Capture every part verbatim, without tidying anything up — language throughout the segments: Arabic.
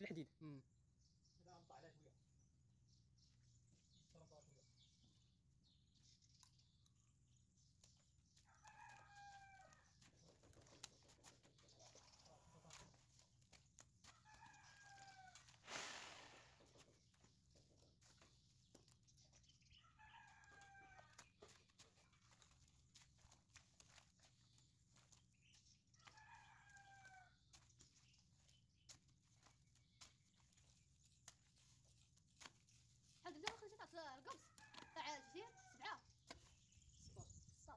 الحديد. هذا نطلع عليه شويه نطلع شويه. هذا اليوم خرجت تاع القبص تاع الجزير سبعة ستاش ستاش.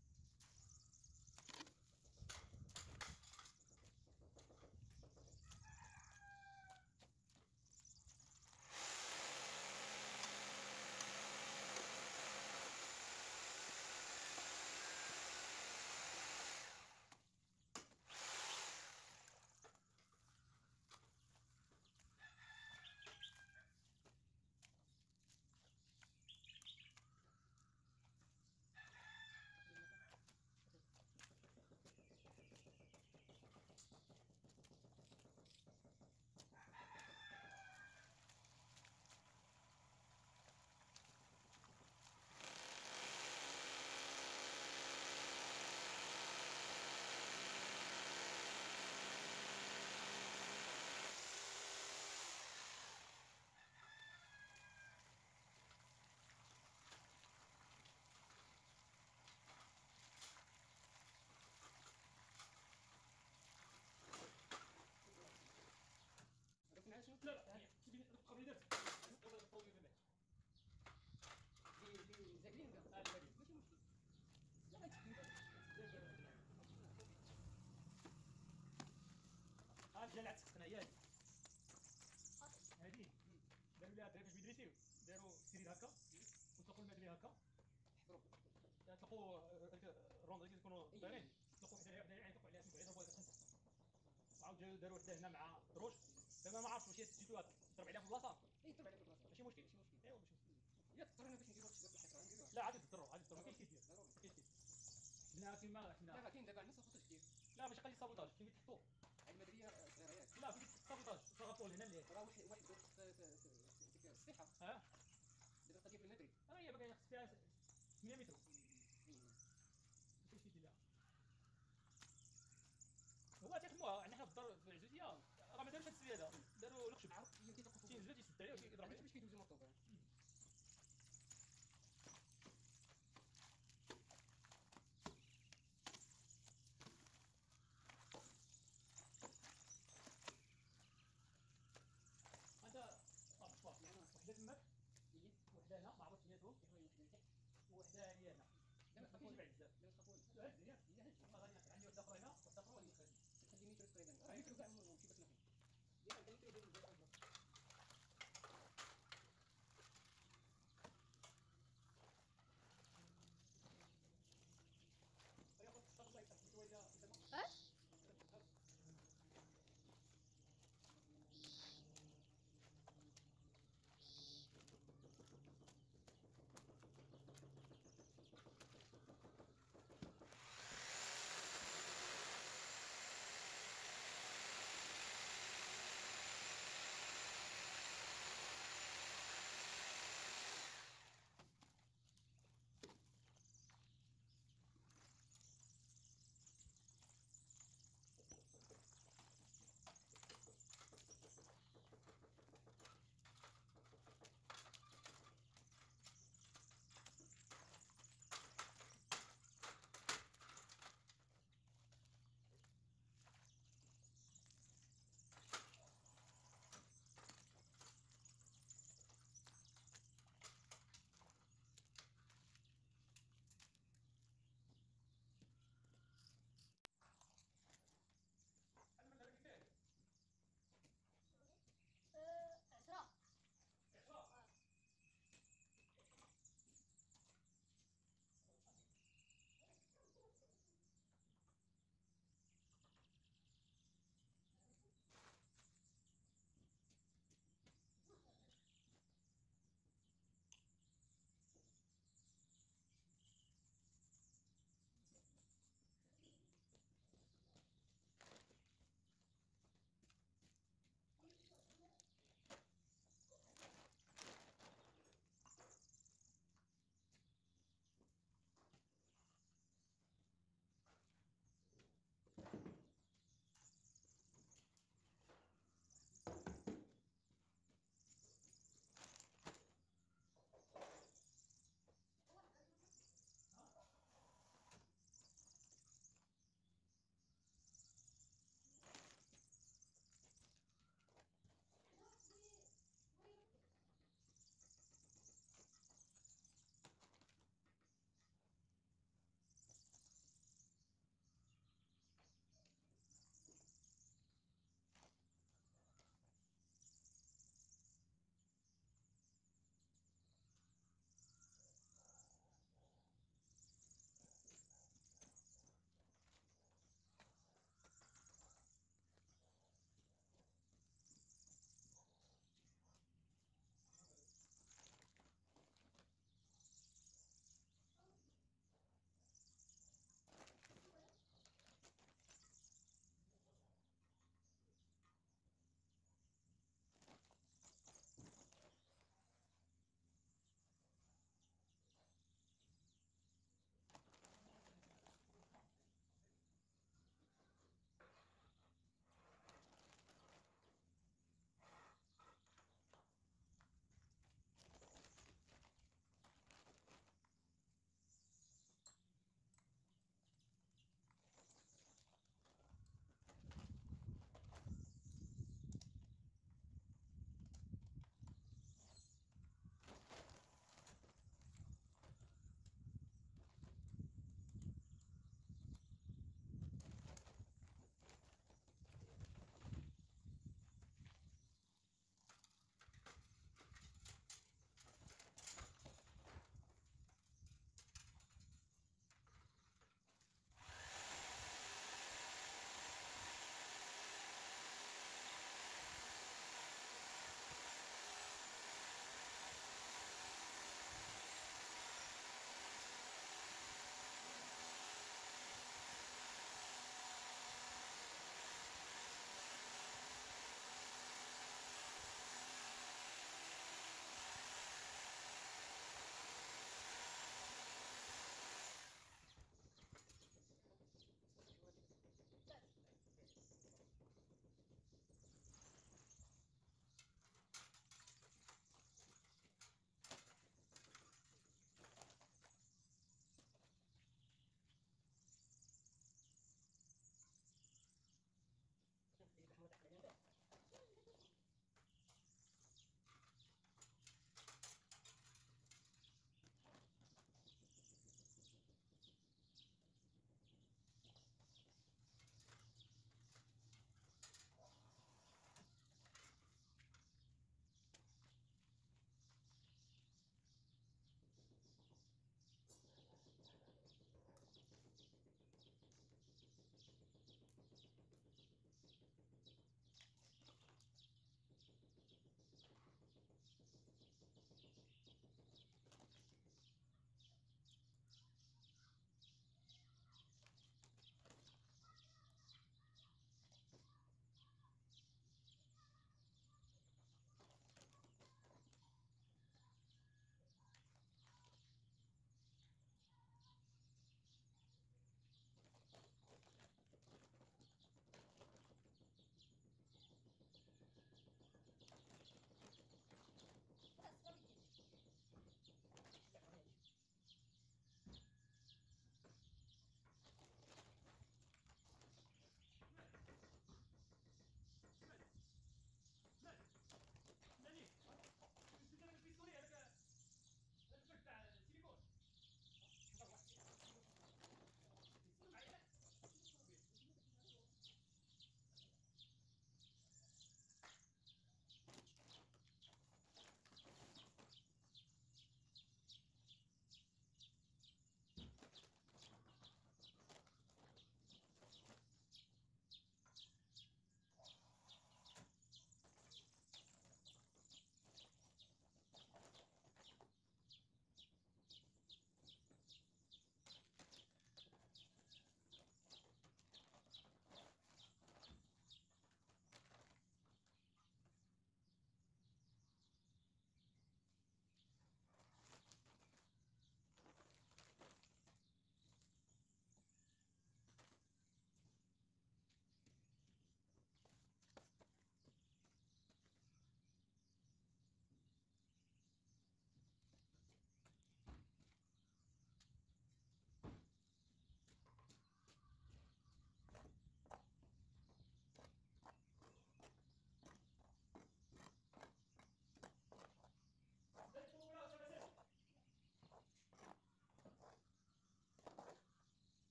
لا لا هاني تبي تقرب لي درت والله طولي بالله في في زاكرين كاع اه زاكرين ماشي مشكل لا غير ها الجلعه تسخن هي هذه هذه داروا لها فاش بدريتي داروا سرير هكا وطلقوا الماء اللي هكا حفروا طلقوا الروند اللي يكونوا دايرين طلقوا حدا حدا يطلقوا عليها سمكوا عليها ضربوا خمسه وعاود جاو داروا حدا هنا مع دروج دابا ما عرفتش واش هي سجلوها تضرب عليها في البلاصه. اي تضرب عليها في البلاصه ماشي مشكل ماشي مشكل ايوا ماشي مشكل الا اضطرينا باش نديروا شي الحفره نديروها لا عادي تضروا عادي تضروا ما كاينش كيدير ضروري ما كاينش كيدير حنا كيما حنا دابا كاين دابا الناس ما خصوش كثير لا ماشي قال لي صابوطاج فين تحطوه هاد المدريه صغيره ياك لا فين صابوطاج صغطوا هنا اللي راه واحد واحد ديك الصحه اه دابا القضيه في المدري راه هي باقي خص فيها ثمانية متر ماشي كيدير لها هو تيخدموها يعني حنا في الدار في العزوزيه راه ما داروش هاد السبيه هذا داروا الخشب عرفت هي كيطلقوا تينزلوا تيسد عليه ويضرب عليه باش كيدوزو المرطوب هذا صافي صافي يعني وحده تماك هي وحده هنا ما عرفتش سميتهم كيف هي وحده لتحت وحده هي هنا لا ما تخافوش بعد بزاف لا ما تخافوش لا هز هي هي هز والله غادي عندي وحده اخرى هنا وحده اخرى اللي خارج تخلي متر تقريبا راه متر كاع ماشي بس نحن ديما انت متر يدير بزاف اش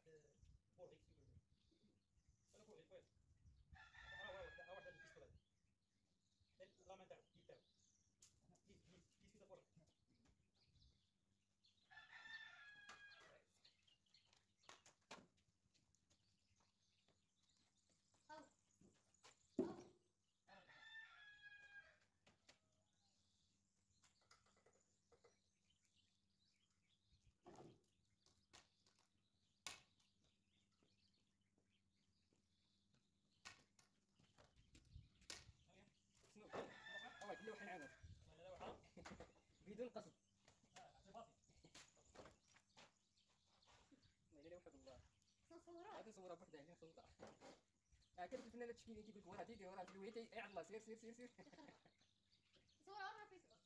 بورغي كيف يقولوا انا بورغي كويس راه واحد واحد البيستولات لا ما تاعو يد تاعو يد يد يد كذا بورغي هاو هاو شنو والله كل واحد عامر هذا واحد بدون قصد. اعتباطي والله الا وحد الله نصورها هذه صوره بوحدها اللي نصورها. اه كانت الفنانه تشكيني كيقول لك وراه تيدي وراه تلويتي يا الله سير سير سير سير. نصورها ورا فيسبوك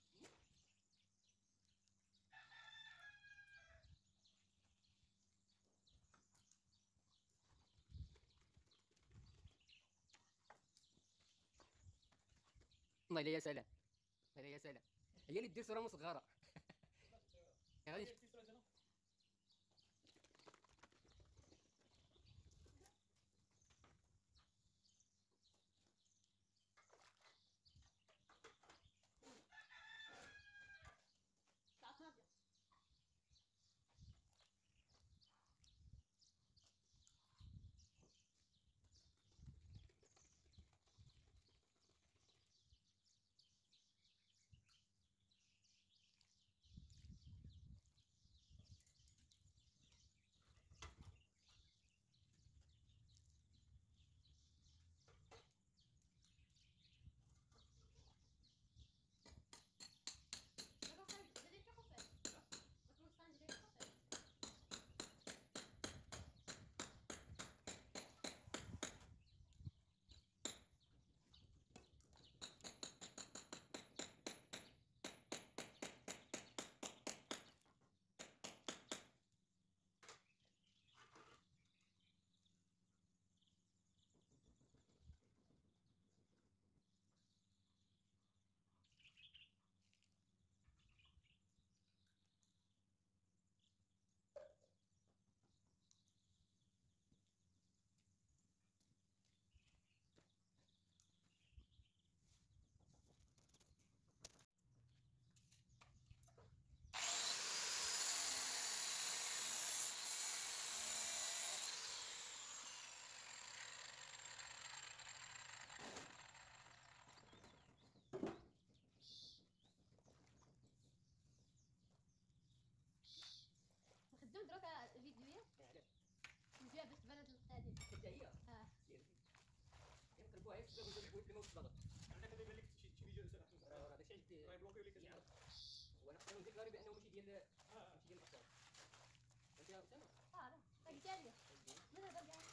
والله الا يا سلام والله الا يا سلام هي اللي دير صوره مصغره. غادي البيستولات انا طلعت ناضيه دابا خارج دابا في قفل مطلوب ستاند ديال قفل نخدم دروك فيديوهات نديرها باش تبان هاد القضيه حتى هي اه يقلبوها هي في الزبط في الموت الضغط. عندك كيبان لك شي شي فيديو راه راه داكشي عندي. راه يبلوكيو لك كتعرف وانا خصني نديكلاري بانه ماشي ديال اه ماشي ديال الاخبار. فهمتي يا اسامه؟ اه راه قلتها لي من هذا كاع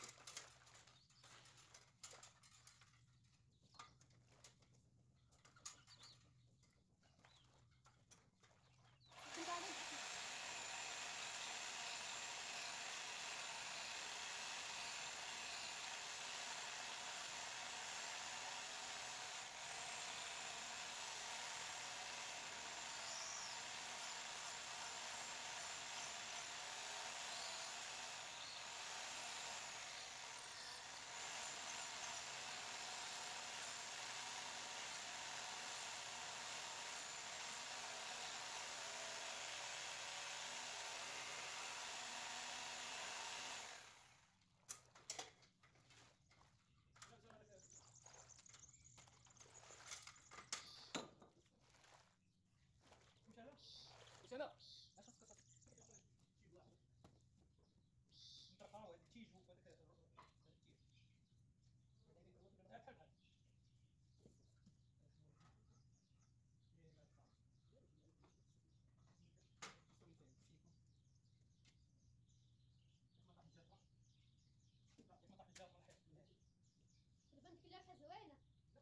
كنت على واش هذا اسامه اش خاصك تصاوب؟ شي واحد نطرقها واحد التيج وهذاك التيج بحال بحال البنت كلها زوينه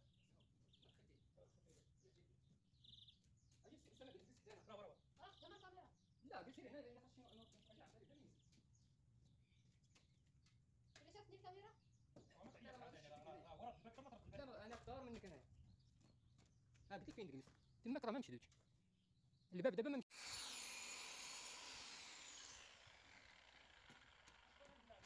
اجي اسامه قلت لك انا راه راه راه قدام الكاميرا لا قلت لي هنا الا خاصني نرجع على بالي ثاني. الا شافتني الكاميرا راه ورا الباب كما طرق لا انا اختار منك انا. ها قلت لك فين جلست تماك راه ما مشيتش الباب دابا ما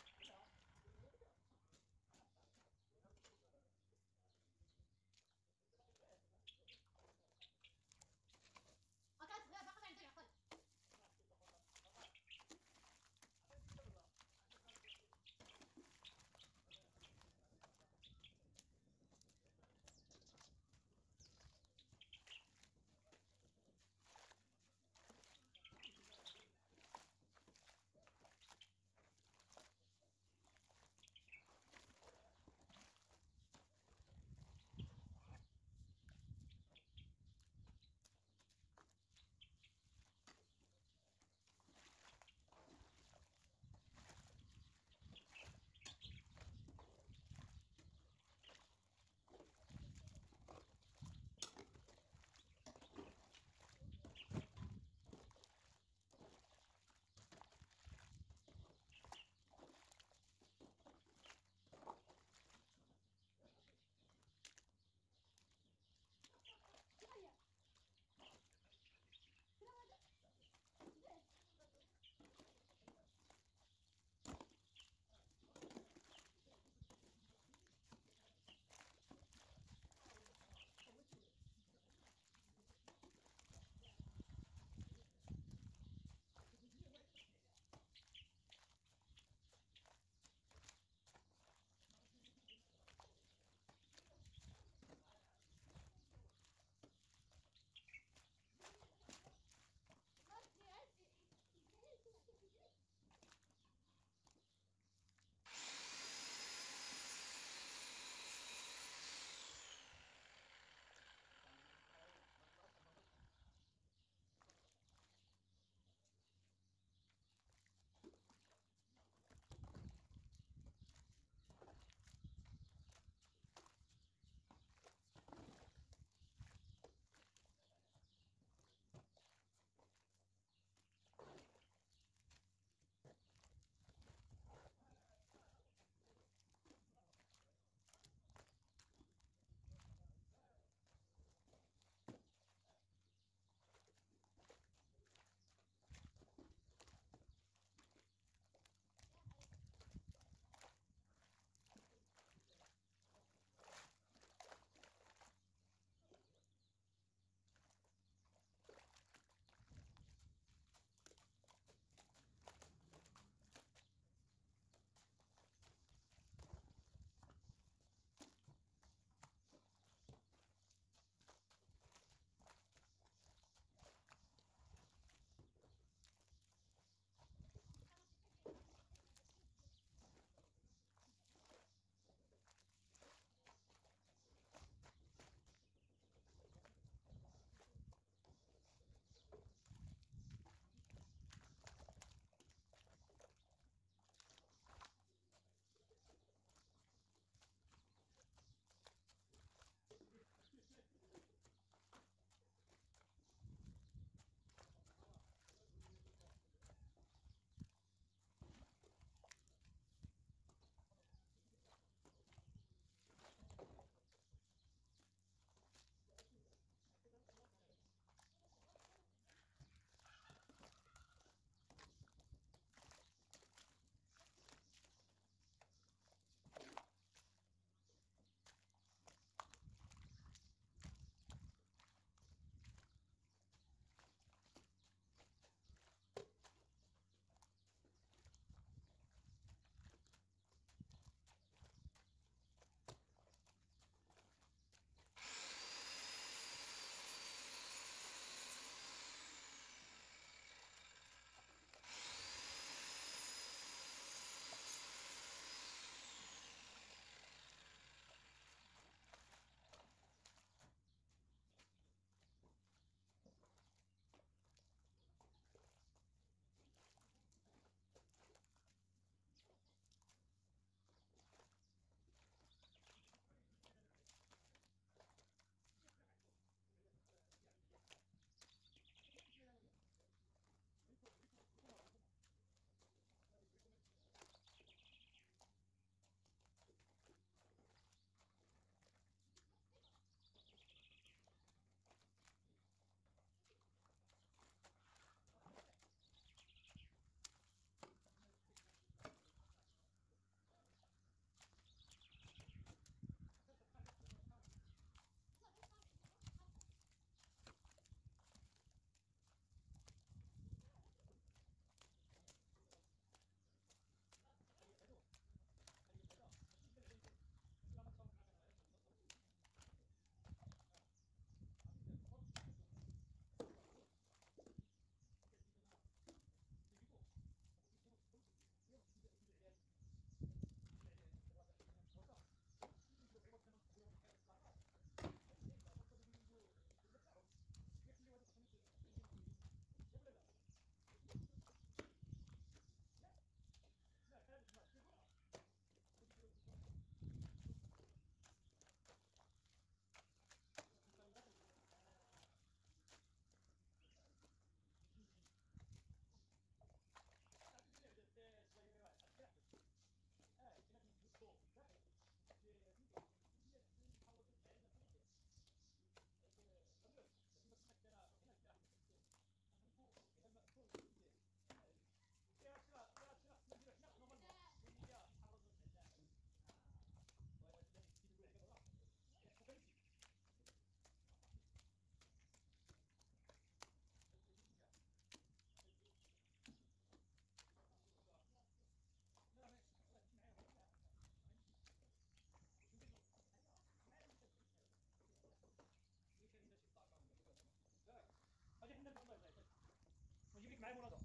كيف معايا مناظره.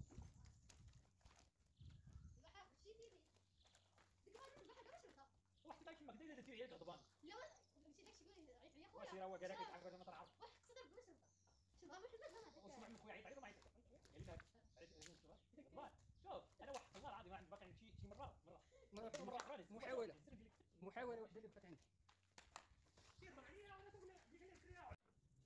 البحر شي ديري ديك غادي البحر كاع شربتها واحد كيطلع تما كدا درتي هي غضبان. لا ماشي داكشي يقول عيط عليا خويا واش راه هو قال لك يتعرف هذا ما طلع. واحد تقدر بلا شربتها شربها محمد انا وسمع من خويا عيط عليه وما عيط قال لي هاك غضبان. شوف انا واحد والله العظيم واحد باقي شي شي مره مره مرة مره اخرى محاولة محاولة وحدة اللي بقات عندي. كيهضر عليا وانا تقول له ديك اللي كريا.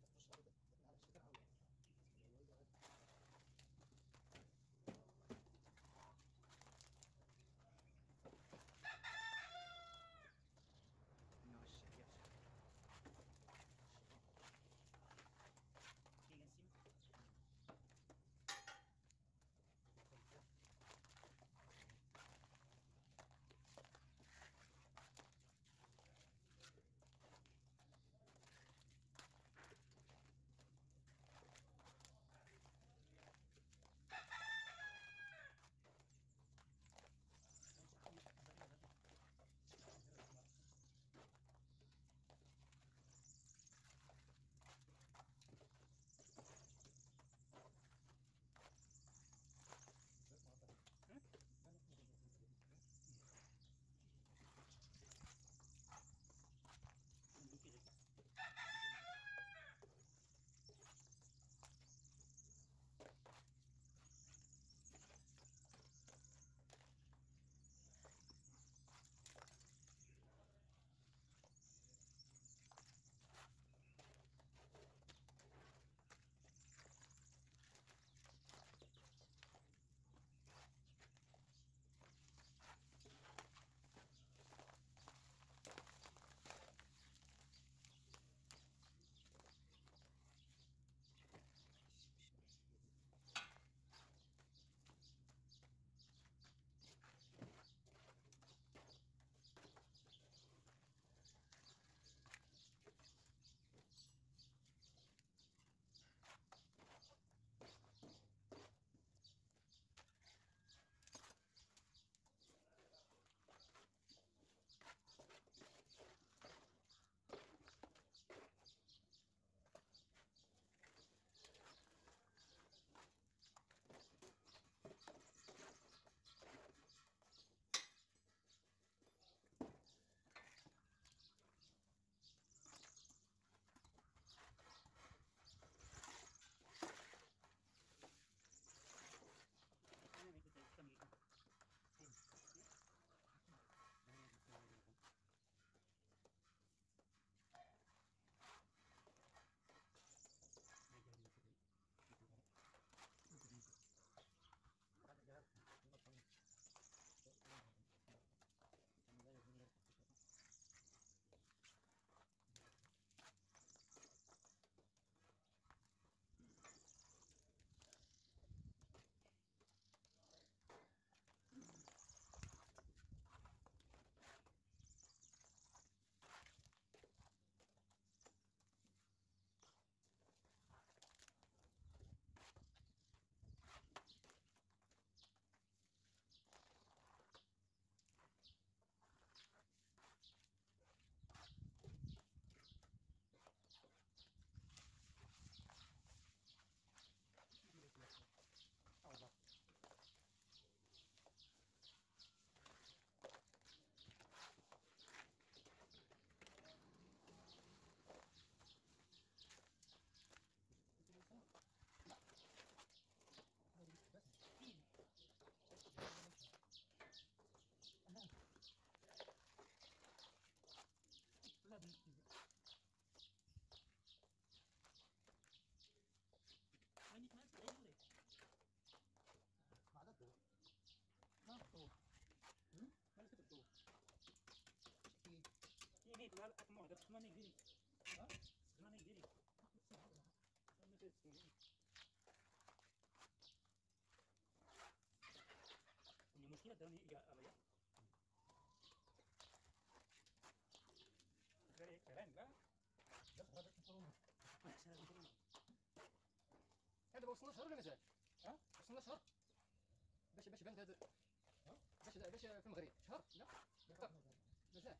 المشكلة دوني يا أبيا. كلام كلام لا. هذا وصلنا شهر ولا مازال؟ ها؟ وصلنا شهر باش باش بان هذا باش باش في المغرب شهر لا؟ مازال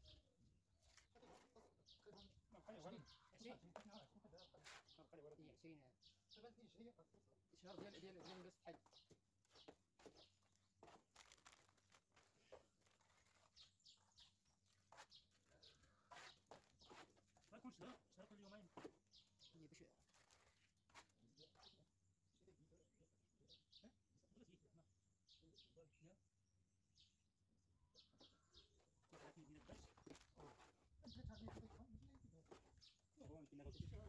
عشرين عشرين شهر ديال ديال ديال الحج.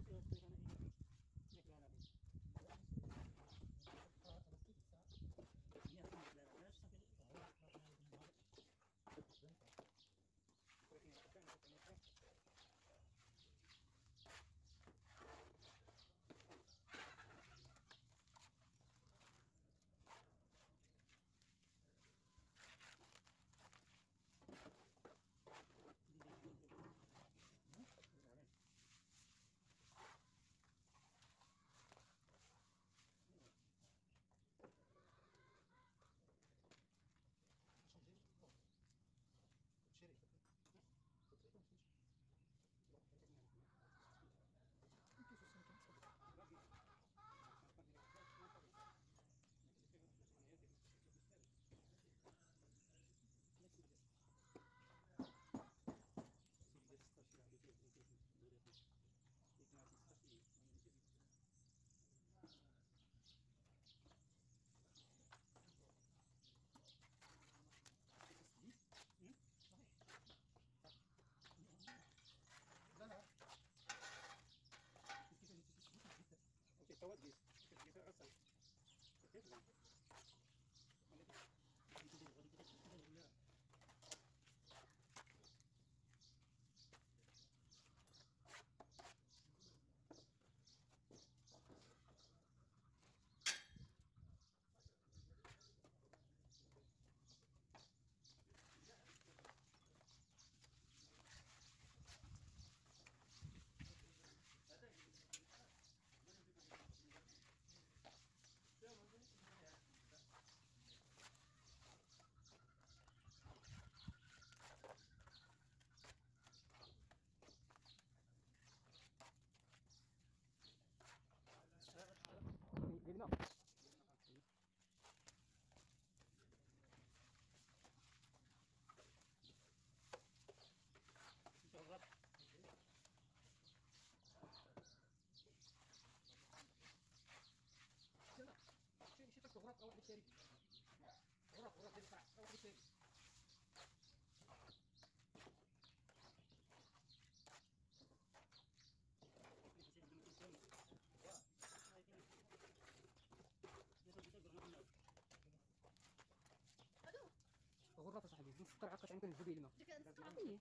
الماء. شي شي تاكل غراب او واحد الشاري غراب غراب ديال القاع او واحد الشاري غراب صاحبي مسكر عقاش عندك نجيب الماء ديك المسكرة إيه.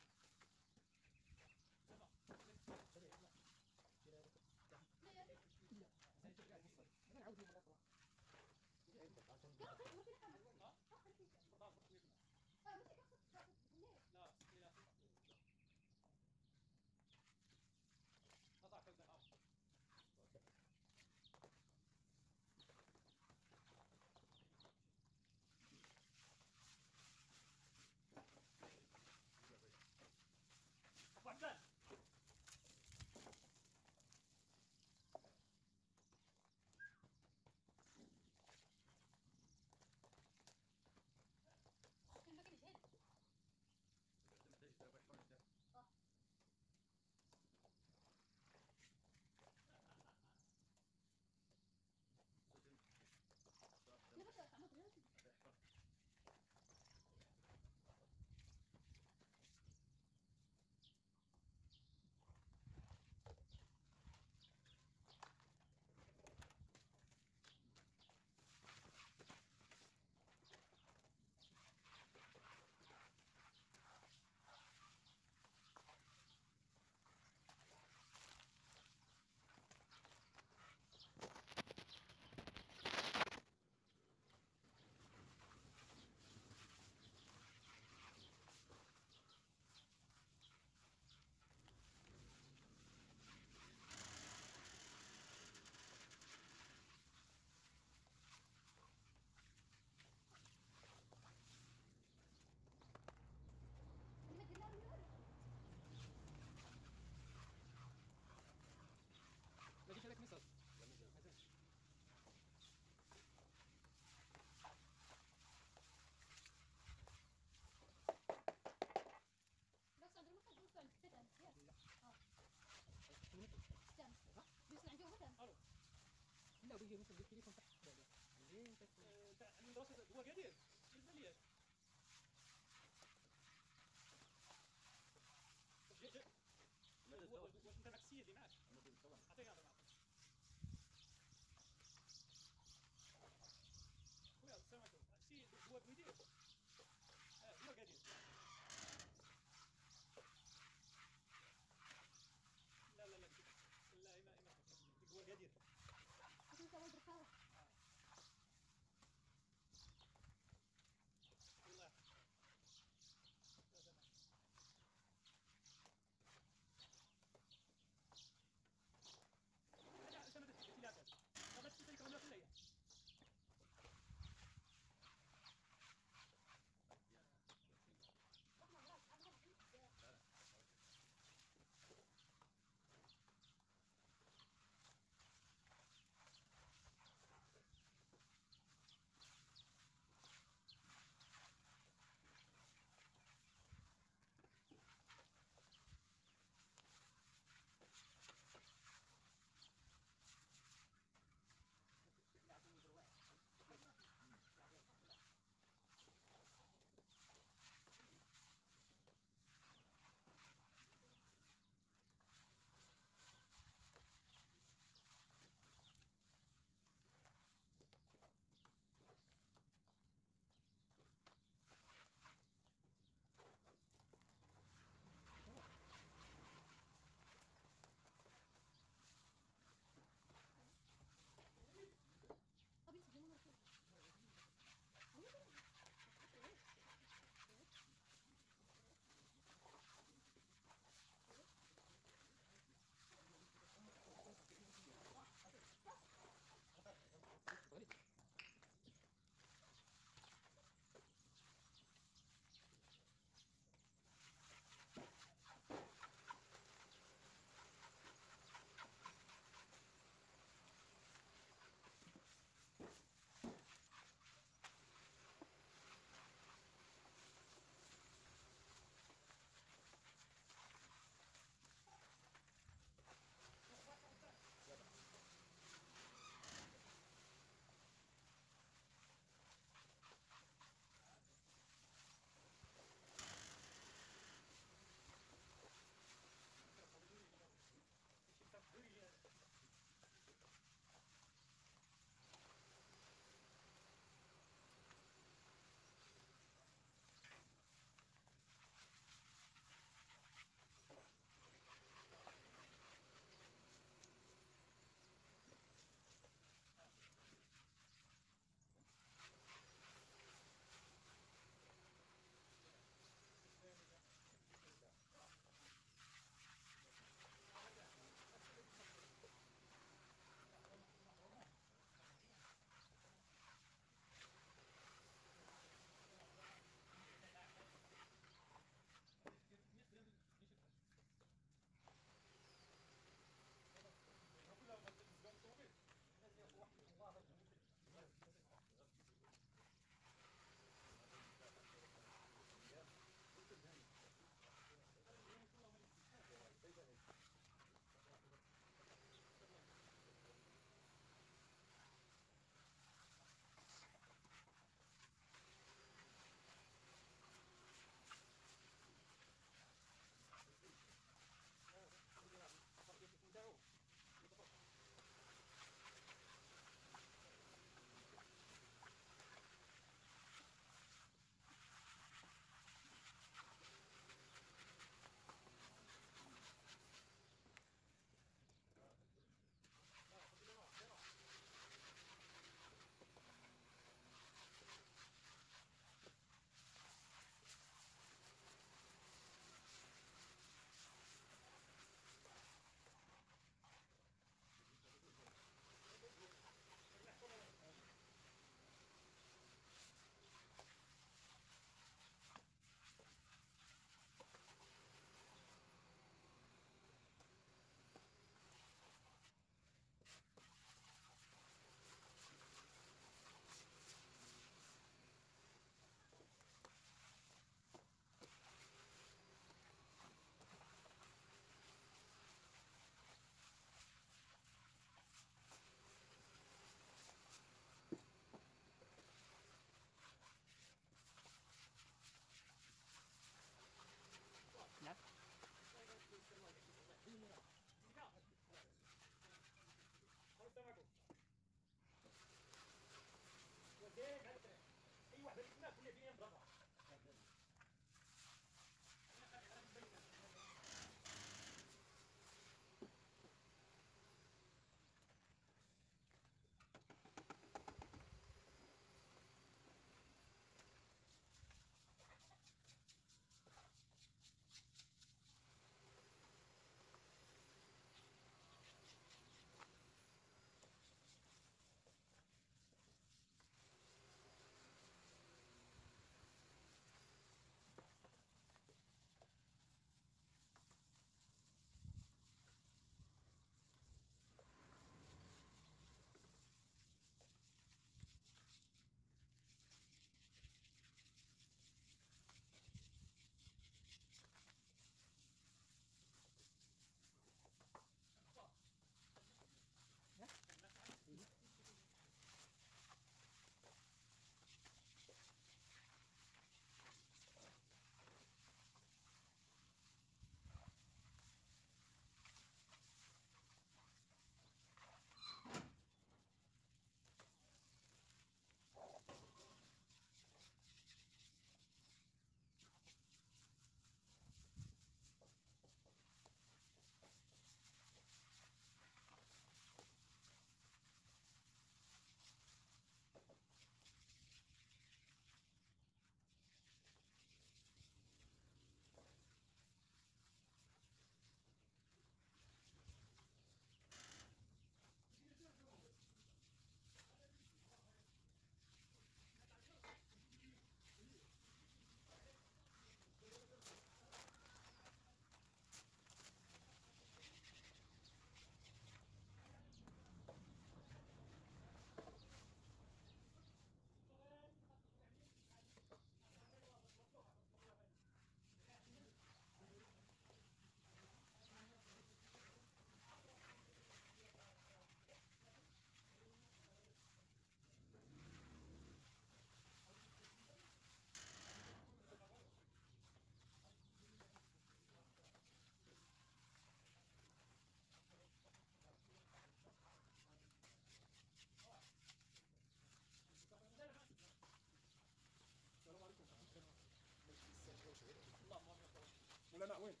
العلماء وين؟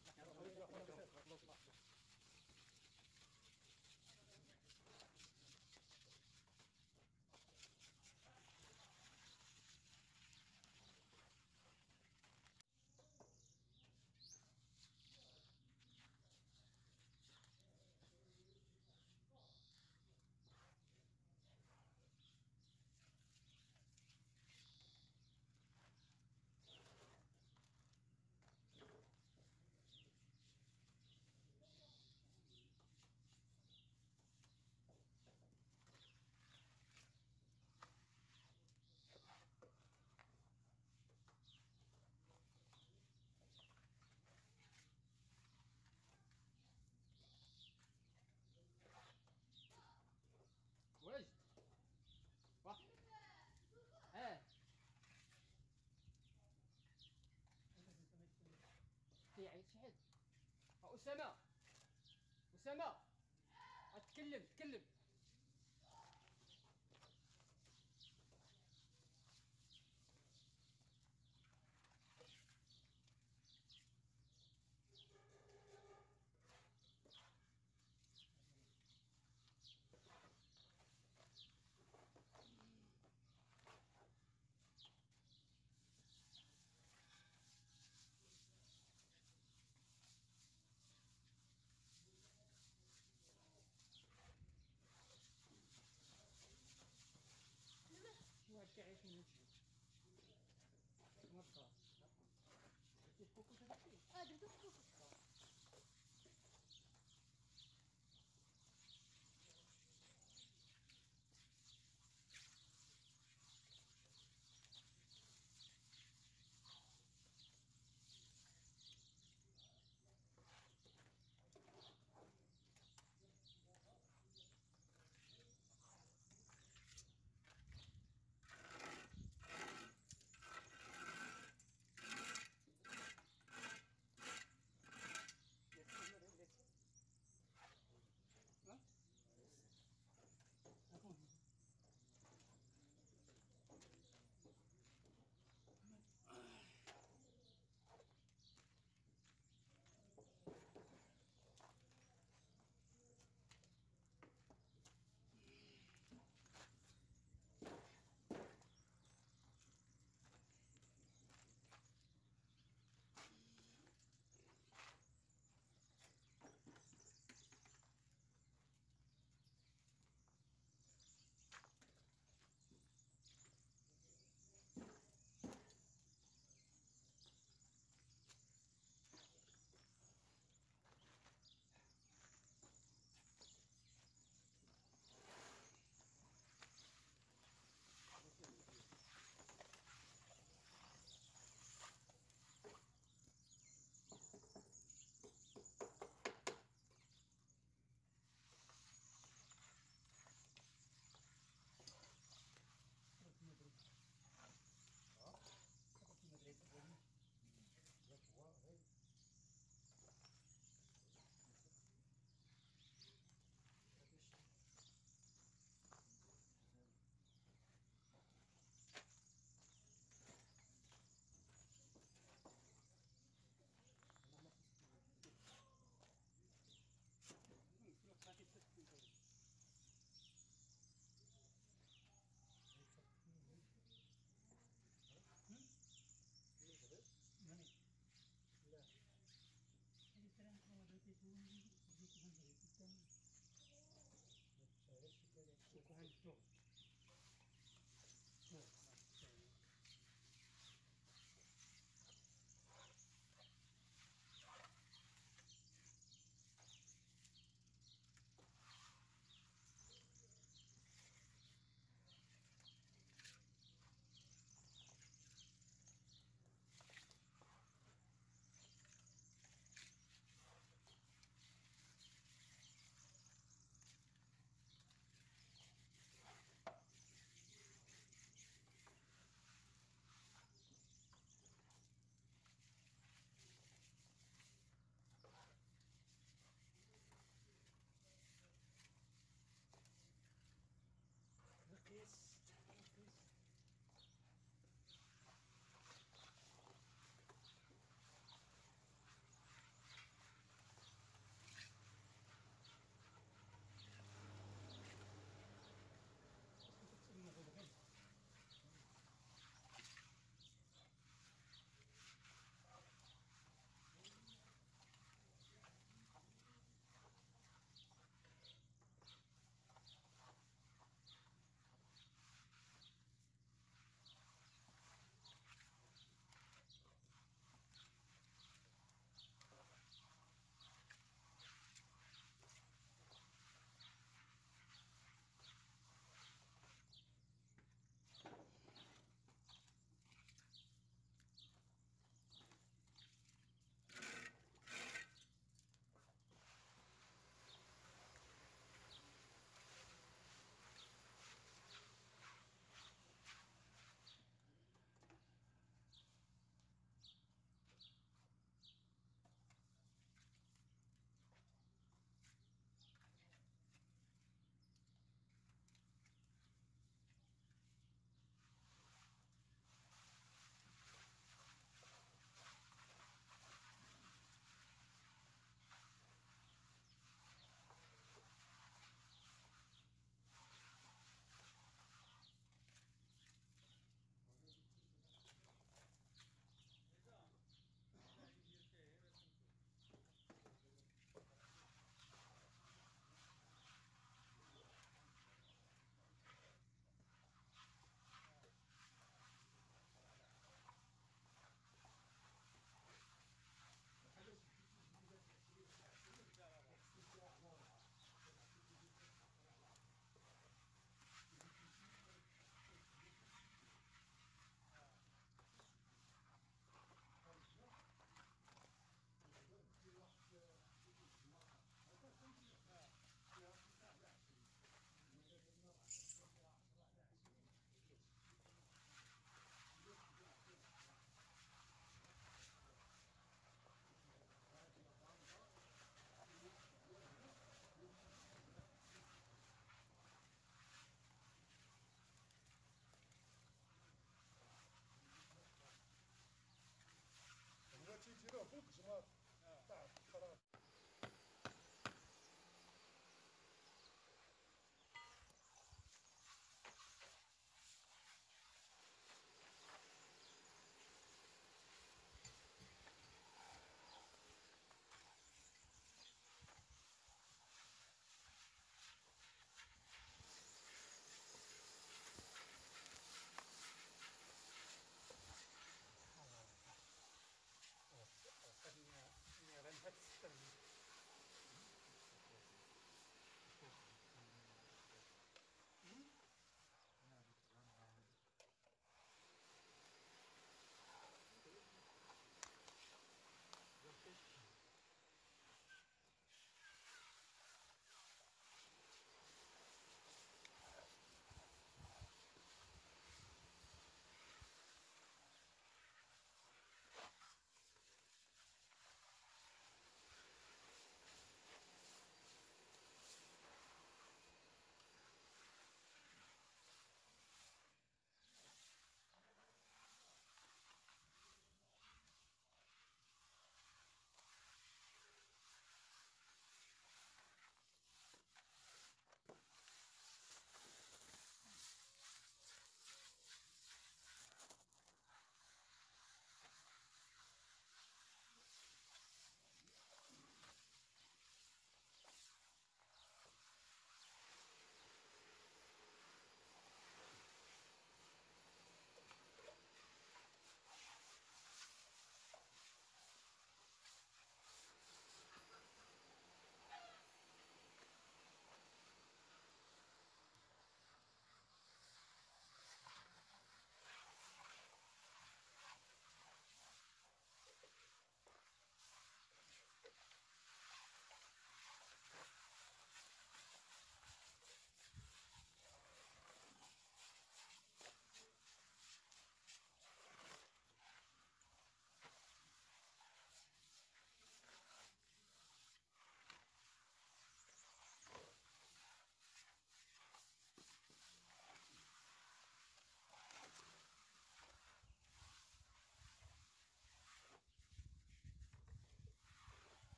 ويش؟ واحد. ايه. في عيد شحد. أسامة. أسامة. أتكلم تكلم. شنو هاد العيش من وجهي؟ مرة. الكوكو تبعي. اه درتو الكوكو.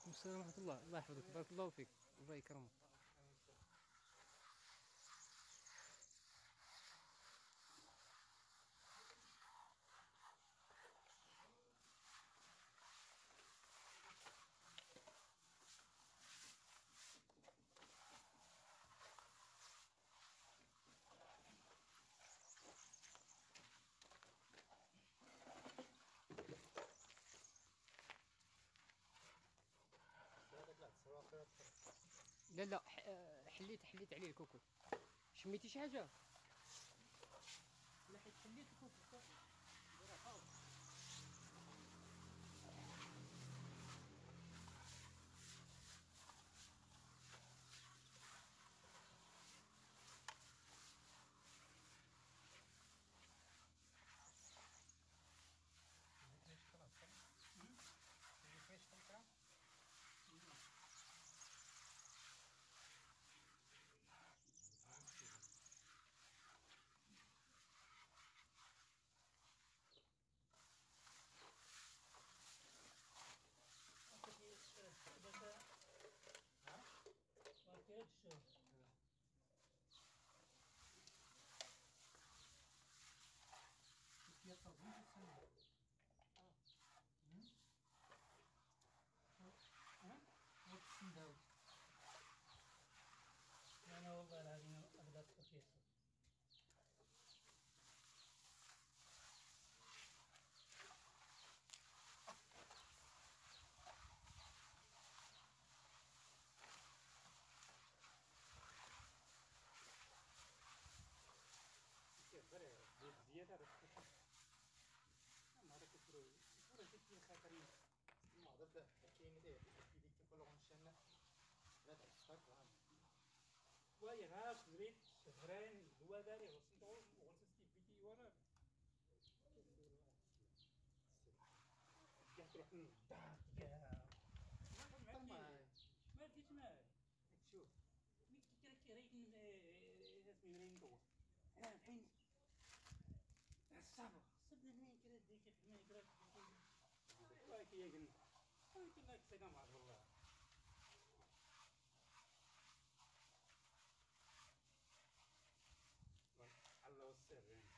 وعليكم السلام ورحمة الله. الله يحفظك، بارك الله فيك، الله يكرمك. لا لا، ح- حليت حليت عليه الكوكو. شميتي شي حاجة؟ لا حيت حليت الكوكو. أنا والله العظيم أقدر أفيصل. زيادة ما هذا كفر كفر كتير خاطرين ما ضد كاين دير يديك كل غنشنا لا تستاك راه ويا غاش زريت شهرين هو داري غسنت غسنت بيتي وانا كاع تروح للدار كاع ما ما لقيتش مال شوف مي كي كي ريت اسمي رين تو انا الحين الصبر صبنا منين كذا ديك في منين كذا والله كي يقن قلت لك سلام على الله الله والسر